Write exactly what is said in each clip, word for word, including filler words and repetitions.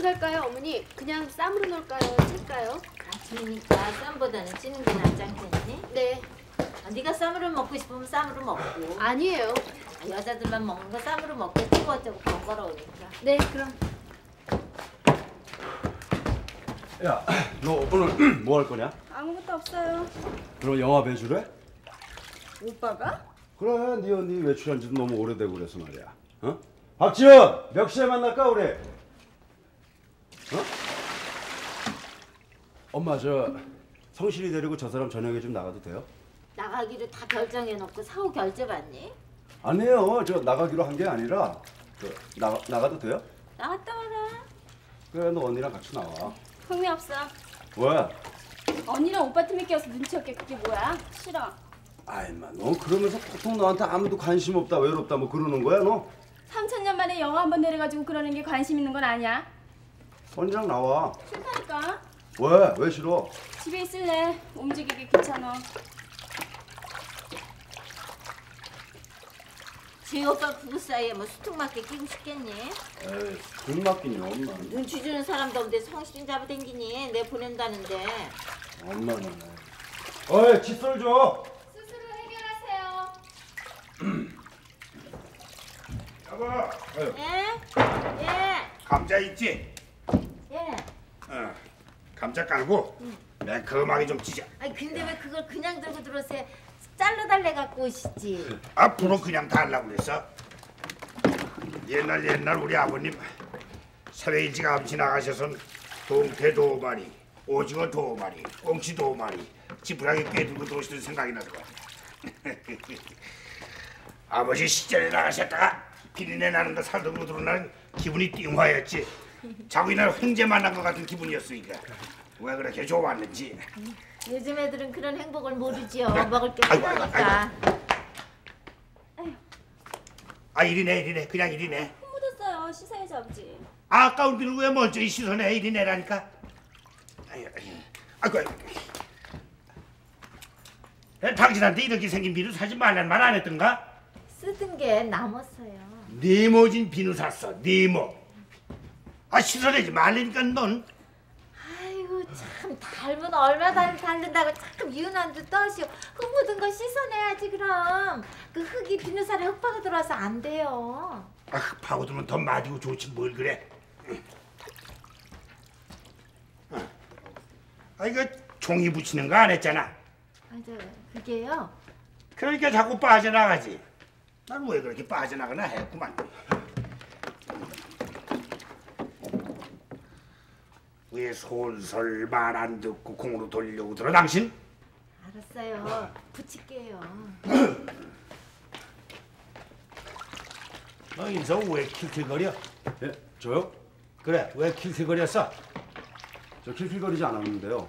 어떻게 할까요, 어머니? 그냥 쌈으로 넣을까요? 찔까요? 아침이니까 쌈보다는 찌는 게 낫지 않겠니? 네. 아, 네가 쌈으로 먹고 싶으면 쌈으로 먹고. 아니에요. 아, 여자들만 먹는 거 쌈으로 먹고 찌고 어쩌고 번거로우니까. 네, 그럼. 야, 너 오늘 뭐 할 거냐? 아무것도 없어요. 그럼 영화 배주래? 오빠가? 그래, 네 언니 외출한 지도 너무 오래되고 그래서 말이야. 어? 박지현, 몇 시에 만날까 우리? 어? 엄마 저 성실이 데리고 저 사람 저녁에 좀 나가도 돼요? 나가기로 다 결정해놓고 사후 결제 받니? 아니에요. 저 나가기로 한 게 아니라 저 나가 나가도 돼요? 나갔다 와라. 그래, 너 언니랑 같이 나와. 흥미 없어. 왜? 언니랑 오빠 팀에 껴서 눈치 없게 그게 뭐야? 싫어. 아이, 마, 너 그러면서 보통 너한테 아무도 관심 없다, 외롭다 뭐 그러는 거야, 너? 삼천 년 만에 영화 한 번 내려가지고 그러는 게 관심 있는 건 아니야. 언니랑 나와. 싫다니까. 왜? 왜 싫어? 집에 있을래. 움직이기 귀찮아. 제 오빠 부부 사이에 뭐 수퉁맞게 끼고 싶겠니? 에이, 돈 맡기냐, 엄마. 눈치 주는 사람도 없는데 성실인 잡아당기니? 내 보낸다는데. 엄마는. 어이, 칫솔 줘. 스스로 해결하세요. 여보, 예? 예? 감자 있지? 예? 어, 감자 깔고 매콤하게 좀 찢어. 아니 근데 왜 그걸 그냥 들고 들어오세요? 잘라달래 갖고 오시지. 앞으로 그냥 달라고 그랬어. 옛날 옛날 우리 아버님 사회일찍 아버지 나가셔선 동태 두 마리, 오징어 두 마리, 꽁치 두 마리 지푸라기 꿰들고 들어오시던 생각이 나더라. 아버지 시절에 나가셨다가 비린내 나는 거 살도 들어오는 기분이 띵화였지. 자고 이날 횡재 만난 것 같은 기분이었으니까 왜 그렇게 좋았는지. 요즘 애들은 그런 행복을 모르지요. 먹을 게 아이고, 없으니까. 아 이리네 이리네 그냥 이리네. 콧 묻었어요. 씻어야지 아버지. 아, 아까운 비를 왜 멀쩡히 씻어내 이리네라니까. 아이고 아이고. 아이고. 야, 당신한테 이렇게 생긴 비누 사지 말란 말 안 했던가? 쓰던 게 남았어요. 니모진 비누 샀어 니모. 아 씻어내지 말라니까 넌. 아이고 참 닮은 얼마 달 닮는다고 참 유난도 떠시오. 흙 묻은 거 씻어내야지 그럼. 그 흙이 비누살에 흙파가 들어와서 안 돼요. 아 파고들면 더 맞이고 좋지 뭘 그래. 아 이거 종이 붙이는 거 안 했잖아. 맞아 그게요. 그러니까 자꾸 빠져나가지. 난 왜 그렇게 빠져나가나 했구만. 왜 솔솔 말 안 듣고 공으로 돌리려고 들어 당신? 알았어요. 붙일게요. 너 인서 왜 킬킬거려? 예, 저요? 그래 왜 킬킬거렸어? 저 킬킬거리지 않았는데요.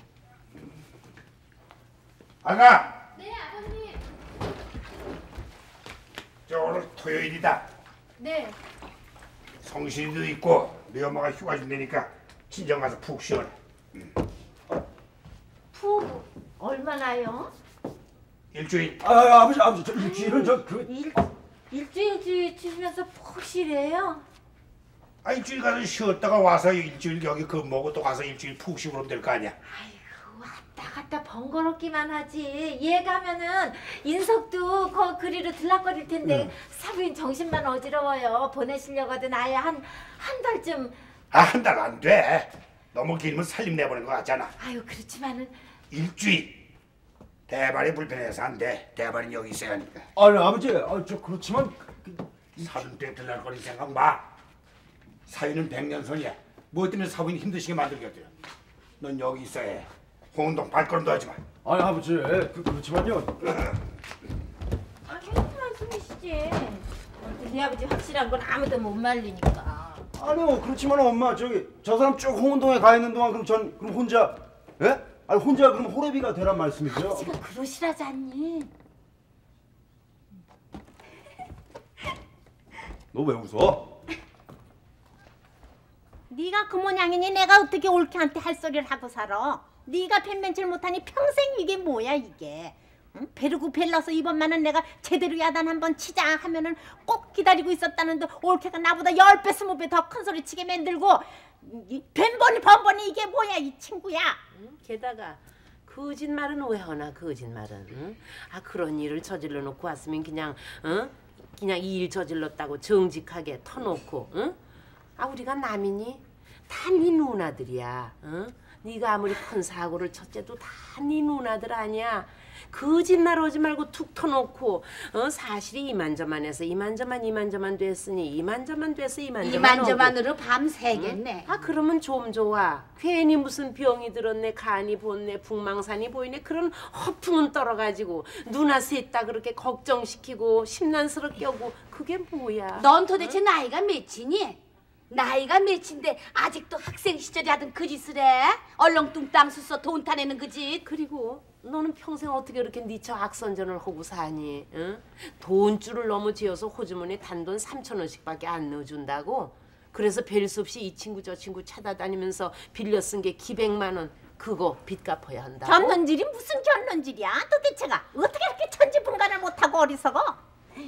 아가! 네 아버님. 저 오늘 토요일이다. 네. 성실이도 있고 네 엄마가 휴가 준다니까 친정 가서 푹 쉬어라. 푹 얼마나요? 일주일. 아, 아 아버지, 아버지, 저 일주일은 저 그. 일 일주일주일 치면서 푹 쉬래요. 아 일주일 가서 쉬었다가 와서 일주일 여기 근무하고 또 가서 일주일 푹 쉬고 그러면 될 거 아니야. 아이고 왔다 갔다 번거롭기만 하지. 얘 가면은 인석도 거 그리로 들락거릴 텐데 응. 사부인 정신만 어지러워요. 보내시려고 하든 아예 한 한 달쯤. 아 한 달 안 돼. 너무 길면 살림 내보낸 거 같잖아. 아유 그렇지만은 일주일. 대발이 불편해서 안 돼. 대발이 여기 있어야 하니까. 아니 아버지, 아, 저 그렇지만 사돈 때 들날거리 생각 마. 사위는 백년선이야. 뭐 때문에 사부인 힘드시게 만들겠대요. 넌 여기 있어야 해. 홍은동 발걸음도 하지 마. 아니 아버지, 그, 그렇지만요. 아 무슨 말씀이시지? 네 아버지 확실한 건 아무도 못 말리니까. 아니요, 그렇지만 엄마 저기 저 사람 쭉 홍은동에 가 있는 동안 그럼 전 그럼 혼자 예? 아니 혼자 그럼 호래비가 되란 말씀이죠? 아버지가 그러시라지 않니? 너 왜 웃어? 네가 그 모양이니 내가 어떻게 올케한테 할 소리를 하고 살아? 네가 펜맨질 못하니 평생 이게 뭐야 이게? 응? 베르고 벨러서 이번만은 내가 제대로 야단 한번 치자 하면은 꼭 기다리고 있었다는데 올케가 나보다 열 배 스무 배 더 큰 소리 치게 만들고 이 된번이 번번이 이게 뭐야 이 친구야. 응? 게다가 거짓말은 왜 하나 거짓말은? 응? 아 그런 일을 저질러 놓고 왔으면 그냥 응? 그냥 이 일 저질렀다고 정직하게 터놓고 응? 아 우리가 남이니? 다 네 누나들이야. 응? 네가 아무리 큰 사고를 쳤째도 다 네 누나들 아니야. 거짓말 하지 말고 툭 터놓고 어? 사실이 이만저만해서 이만저만 이만저만 됐으니 이만저만 돼서 이만저만 이만저만으로 밤 새겠네. 응? 아 그러면 좀 좋아. 괜히 무슨 병이 들었네 간이 본네 북망산이 보이네 그런 허풍은 떨어가지고 누나 셋 다 그렇게 걱정시키고 심란스럽게 하고 그게 뭐야. 넌 도대체 나이가 몇이니? 나이가 몇인데 아직도 학생 시절에 하던 그 짓을 해? 얼렁뚱땅 수서 돈 타내는 그 짓. 그리고 너는 평생 어떻게 이렇게 니처 악선전을 하고 사니? 응? 돈줄을 너무 지어서 호주머니에 단돈 삼천 원씩밖에 안 넣어준다고? 그래서 별 수 없이 이 친구 저 친구 찾아다니면서 빌려 쓴 게 기백만 원 그거 빚 갚아야 한다고? 견눈질이 무슨 견눈질이야? 도대체가 어떻게 이렇게 천지분간을 못하고 어리석어?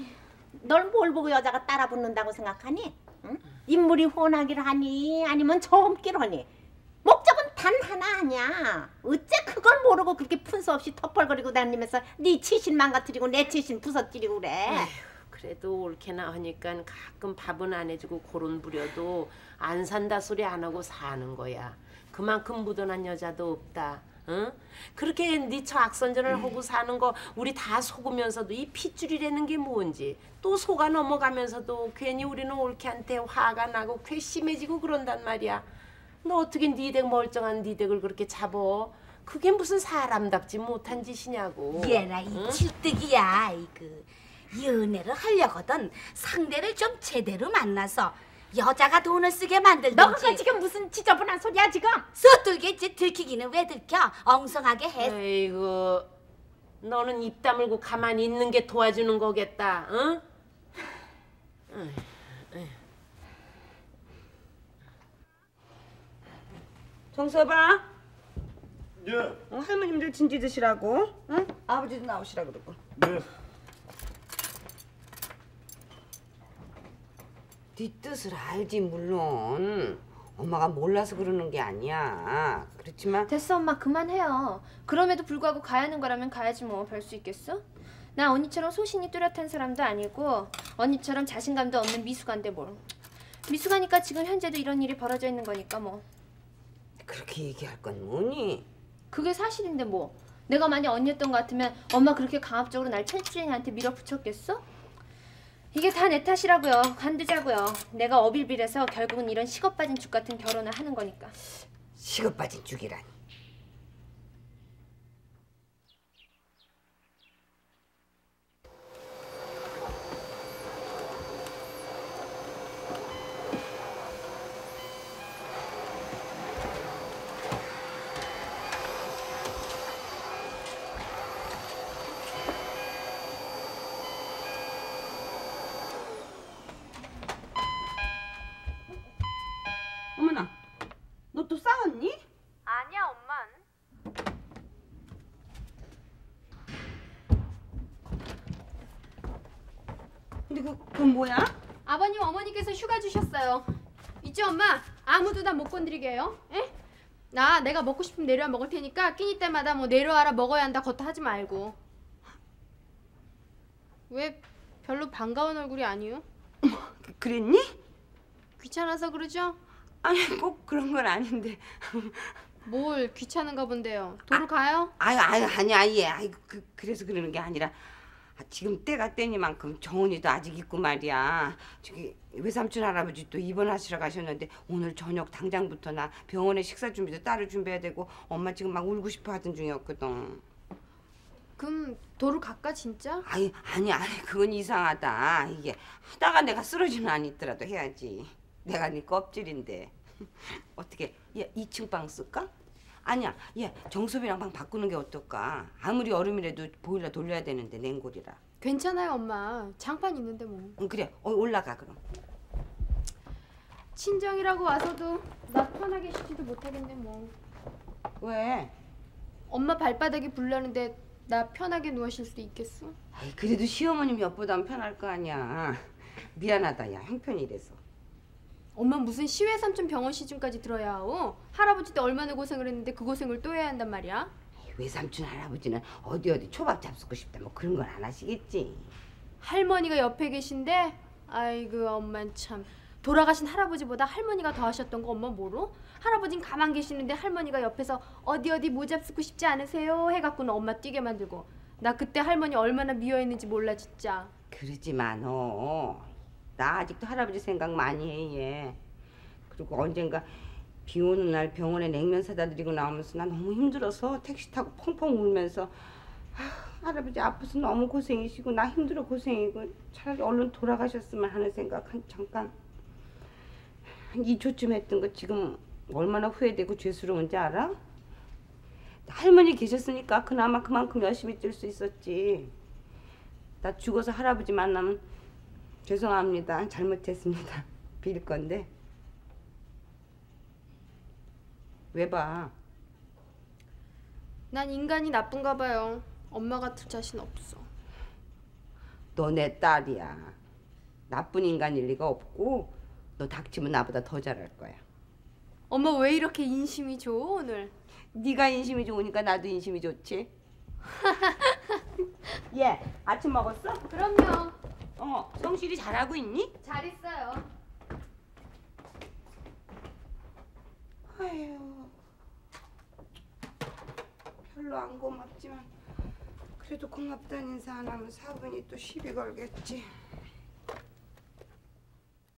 널 뭘 보고 여자가 따라 붙는다고 생각하니? 응? 인물이 훤하기를 하니 아니면 젊기를 하니? 목적은 단 하나 아니야. 어째 그걸 모르고 그렇게 푼수 없이 턱벌거리고 다니면서 네 치신 망가뜨리고 내 치신 부서뜨리고 그래. 에휴, 그래도 옳게나 하니까 가끔 밥은 안 해주고 고른 부려도 안 산다 소리 안 하고 사는 거야. 그만큼 무던한 여자도 없다. 응? 그렇게 니처 악선전을 음. 하고 사는 거 우리 다 속으면서도 이 핏줄이라는 게 뭔지 또 속아 넘어가면서도 괜히 우리는 옳게한테 화가 나고 괘씸해지고 그런단 말이야. 너 어떻게 니 댁 멀쩡한 니 댁을 그렇게 잡어? 그게 무슨 사람답지 못한 짓이냐고. 얘라 이 응? 칠뜨기야. 그 연애를 하려거든 상대를 좀 제대로 만나서 여자가 돈을 쓰게 만들든지. 너가 지금 무슨 지저분한 소리야 지금? 서툴겠지. 들키기는 왜 들켜? 엉성하게 해. 에이구 너는 입 다물고 가만히 있는 게 도와주는 거겠다. 응? 에휴, 에휴. 정서봐. 예. 어, 할머님들 진지 드시라고. 응? 아버지도 나오시라 그러고. 네. 네 뜻을 알지 물론. 엄마가 몰라서 그러는 게 아니야. 그렇지만 됐어 엄마 그만해요. 그럼에도 불구하고 가야 하는 거라면 가야지 뭐 별 수 있겠어? 나 언니처럼 소신이 뚜렷한 사람도 아니고 언니처럼 자신감도 없는 미숙한데 뭘. 미숙하니까 지금 현재도 이런 일이 벌어져 있는 거니까 뭐. 그렇게 얘기할 건 뭐니? 그게 사실인데 뭐. 내가 만약 언니였던 것 같으면 엄마 그렇게 강압적으로 날 철주행한테 밀어붙였겠어? 이게 다 내 탓이라고요. 관두자고요. 내가 어빌빌해서 결국은 이런 식업 빠진 죽 같은 결혼을 하는 거니까. 식업 빠진 죽이라니. 어머나, 너 또 싸웠니? 아니야 엄만. 근데 그, 그건 뭐야? 아버님 어머니께서 휴가 주셨어요. 있죠 엄마? 아무도 나 못 건드리게 해요. 에? 나 내가 먹고 싶으면 내려와 먹을 테니까 끼니 때마다 뭐 내려와라 먹어야 한다 겉도 하지 말고. 왜 별로 반가운 얼굴이 아니요? 그, 그랬니? 귀찮아서 그러죠? 아니 꼭 그런 건 아닌데. 뭘 귀찮은가 본데요. 도로 가요? 아유 아유 아니야 얘. 아이 그 그래서 그러는 게 아니라 아, 지금 때가 때니만큼 정은이도 아직 있고 말이야. 저기 외삼촌 할아버지 또 입원하시러 가셨는데 오늘 저녁 당장부터 나 병원에 식사 준비도 따로 준비해야 되고 엄마 지금 막 울고 싶어 하던 중이었거든. 그럼 도로 갈까 진짜? 아이 아니 아니 그건 이상하다. 이게 하다가 내가 쓰러지는 안 있더라도 해야지. 내가 네 껍질인데. 어떻게 얘 이 층 방 쓸까? 아니야 얘 정섭이랑 방 바꾸는 게 어떨까? 아무리 여름이라도 보일러 돌려야 되는데 냉골이라. 괜찮아요 엄마. 장판 있는데 뭐. 응 그래 어, 올라가 그럼. 친정이라고 와서도 나 편하게 쉬지도 못하겠네 뭐. 왜? 엄마 발바닥이 불나는데 나 편하게 누워쉴 수 있겠어? 아이, 그래도 시어머님 옆보단 편할 거 아니야. 미안하다 야 형편이 이래서. 엄마 무슨 시외삼촌 병원 시중까지 들어야 하오? 할아버지도 얼마나 고생을 했는데 그 고생을 또 해야 한단 말이야? 외삼촌 할아버지는 어디 어디 초밥 잡수고 싶다 뭐 그런 건 안 하시겠지. 할머니가 옆에 계신데 아이고 엄마 참 돌아가신 할아버지보다 할머니가 더 하셨던 거 엄마 모르? 할아버진 가만 계시는데 할머니가 옆에서 어디 어디 뭐 잡수고 싶지 않으세요? 해갖고는 엄마 뛰게 만들고 나 그때 할머니 얼마나 미워했는지 몰라 진짜. 그러지 마 너. 나 아직도 할아버지 생각 많이 해 얘. 그리고 언젠가 비 오는 날 병원에 냉면 사다 드리고 나오면서 나 너무 힘들어서 택시 타고 펑펑 울면서 아, 할아버지 아파서 너무 고생이시고 나 힘들어 고생이고 차라리 얼른 돌아가셨으면 하는 생각 한 잠깐 한 이 초쯤 했던 거 지금 얼마나 후회되고 죄스러운지 알아? 할머니 계셨으니까 그나마 그만큼 열심히 뛸 수 있었지. 나 죽어서 할아버지 만나면 죄송합니다. 잘못했습니다. 빌 건데. 왜 봐? 난 인간이 나쁜가 봐요. 엄마 같을 자신 없어. 너 내 딸이야. 나쁜 인간일 리가 없고 너 닥치면 나보다 더 잘할 거야. 엄마 왜 이렇게 인심이 좋아 오늘? 네가 인심이 좋으니까 나도 인심이 좋지. 얘 아침 먹었어? 그럼요. 어 성실이 잘하고 있니? 잘 있어요. 아휴 별로 안 고맙지만 그래도 고맙다는 인사 안 하면 사분이 또 시비 걸겠지.